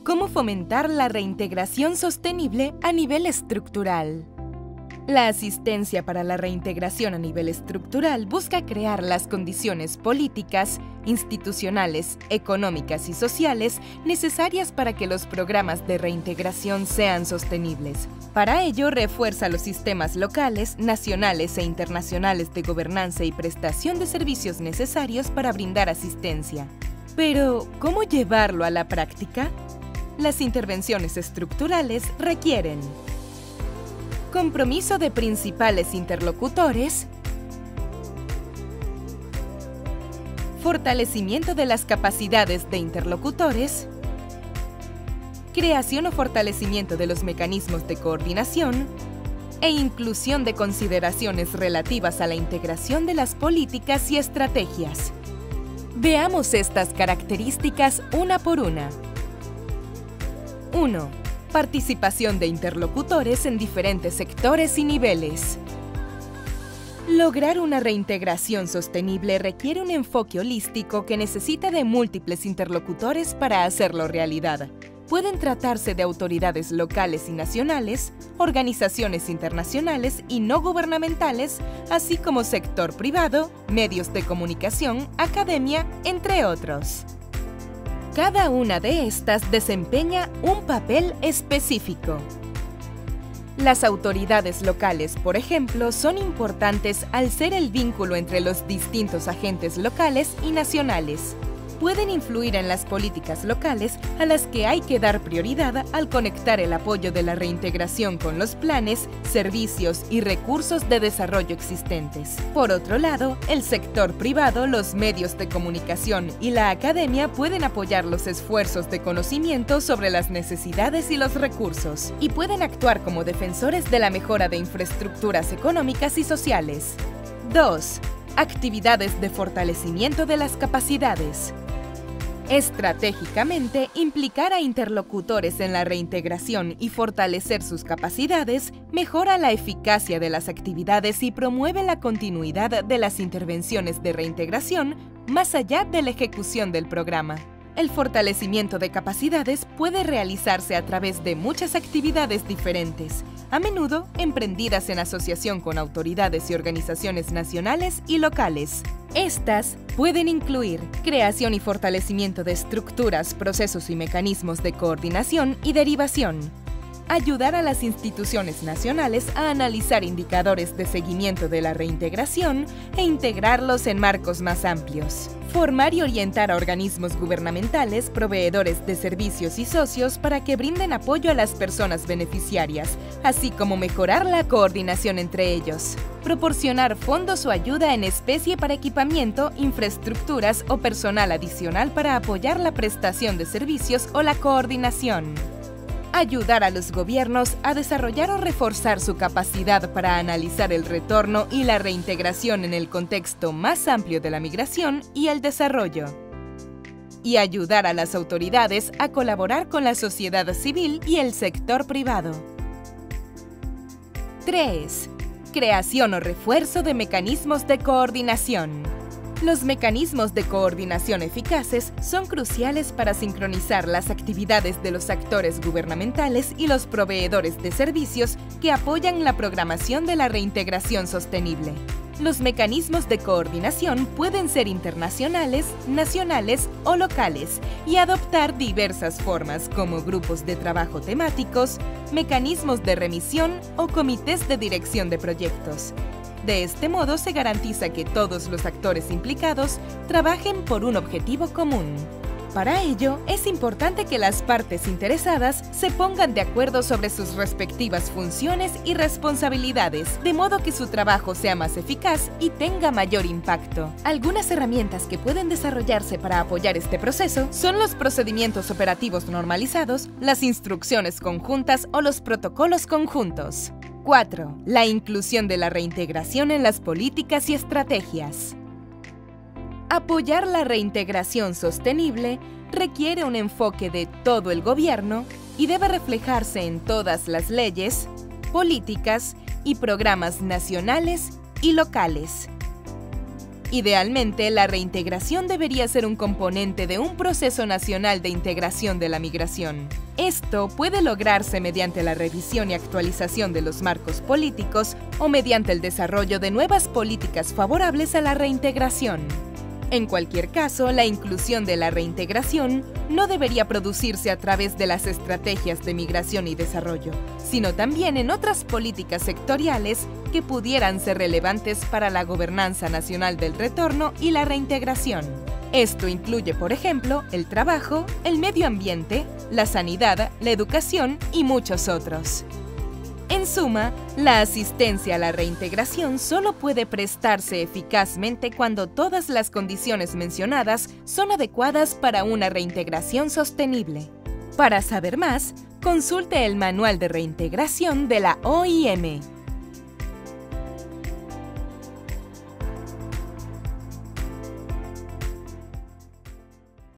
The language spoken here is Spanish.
¿Cómo fomentar la reintegración sostenible a nivel estructural? La asistencia para la reintegración a nivel estructural busca crear las condiciones políticas, institucionales, económicas y sociales necesarias para que los programas de reintegración sean sostenibles. Para ello, refuerza los sistemas locales, nacionales e internacionales de gobernanza y prestación de servicios necesarios para brindar asistencia. Pero, ¿cómo llevarlo a la práctica? Las intervenciones estructurales requieren compromiso de principales interlocutores, fortalecimiento de las capacidades de interlocutores, creación o fortalecimiento de los mecanismos de coordinación e inclusión de consideraciones relativas a la integración de las políticas y estrategias. Veamos estas características una por una. 1. Participación de interlocutores en diferentes sectores y niveles. Lograr una reintegración sostenible requiere un enfoque holístico que necesita de múltiples interlocutores para hacerlo realidad. Pueden tratarse de autoridades locales y nacionales, organizaciones internacionales y no gubernamentales, así como sector privado, medios de comunicación, academia, entre otros. Cada una de estas desempeña un papel específico. Las autoridades locales, por ejemplo, son importantes al ser el vínculo entre los distintos agentes locales y nacionales. Pueden influir en las políticas locales a las que hay que dar prioridad al conectar el apoyo de la reintegración con los planes, servicios y recursos de desarrollo existentes. Por otro lado, el sector privado, los medios de comunicación y la academia pueden apoyar los esfuerzos de conocimiento sobre las necesidades y los recursos, y pueden actuar como defensores de la mejora de infraestructuras económicas y sociales. 2. Actividades de fortalecimiento de las capacidades. Estratégicamente, implicar a interlocutores en la reintegración y fortalecer sus capacidades mejora la eficacia de las actividades y promueve la continuidad de las intervenciones de reintegración más allá de la ejecución del programa. El fortalecimiento de capacidades puede realizarse a través de muchas actividades diferentes, a menudo emprendidas en asociación con autoridades y organizaciones nacionales y locales. Estas pueden incluir creación y fortalecimiento de estructuras, procesos y mecanismos de coordinación y derivación, ayudar a las instituciones nacionales a analizar indicadores de seguimiento de la reintegración e integrarlos en marcos más amplios. Formar y orientar a organismos gubernamentales, proveedores de servicios y socios para que brinden apoyo a las personas beneficiarias, así como mejorar la coordinación entre ellos. Proporcionar fondos o ayuda en especie para equipamiento, infraestructuras o personal adicional para apoyar la prestación de servicios o la coordinación. Ayudar a los gobiernos a desarrollar o reforzar su capacidad para analizar el retorno y la reintegración en el contexto más amplio de la migración y el desarrollo. Y ayudar a las autoridades a colaborar con la sociedad civil y el sector privado. 3. Creación o refuerzo de mecanismos de coordinación. Los mecanismos de coordinación eficaces son cruciales para sincronizar las actividades de los actores gubernamentales y los proveedores de servicios que apoyan la programación de la reintegración sostenible. Los mecanismos de coordinación pueden ser internacionales, nacionales o locales y adoptar diversas formas como grupos de trabajo temáticos, mecanismos de remisión o comités de dirección de proyectos. De este modo se garantiza que todos los actores implicados trabajen por un objetivo común. Para ello, es importante que las partes interesadas se pongan de acuerdo sobre sus respectivas funciones y responsabilidades, de modo que su trabajo sea más eficaz y tenga mayor impacto. Algunas herramientas que pueden desarrollarse para apoyar este proceso son los procedimientos operativos normalizados, las instrucciones conjuntas o los protocolos conjuntos. 4. La inclusión de la reintegración en las políticas y estrategias. Apoyar la reintegración sostenible requiere un enfoque de todo el gobierno y debe reflejarse en todas las leyes, políticas y programas nacionales y locales. Idealmente, la reintegración debería ser un componente de un proceso nacional de integración de la migración. Esto puede lograrse mediante la revisión y actualización de los marcos políticos o mediante el desarrollo de nuevas políticas favorables a la reintegración. En cualquier caso, la inclusión de la reintegración no debería producirse a través de las estrategias de migración y desarrollo, sino también en otras políticas sectoriales que pudieran ser relevantes para la gobernanza nacional del retorno y la reintegración. Esto incluye, por ejemplo, el trabajo, el medio ambiente, la sanidad, la educación y muchos otros. En suma, la asistencia a la reintegración solo puede prestarse eficazmente cuando todas las condiciones mencionadas son adecuadas para una reintegración sostenible. Para saber más, consulte el Manual de Reintegración de la OIM.